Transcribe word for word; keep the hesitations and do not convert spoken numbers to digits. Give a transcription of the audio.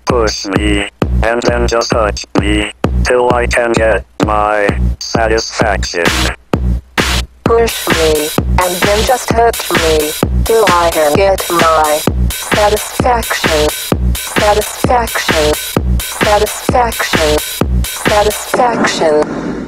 push me, and then just touch me, till I can get my satisfaction. Push me, and then just touch me, till I can get my satisfaction. Satisfaction. Satisfaction. Satisfaction.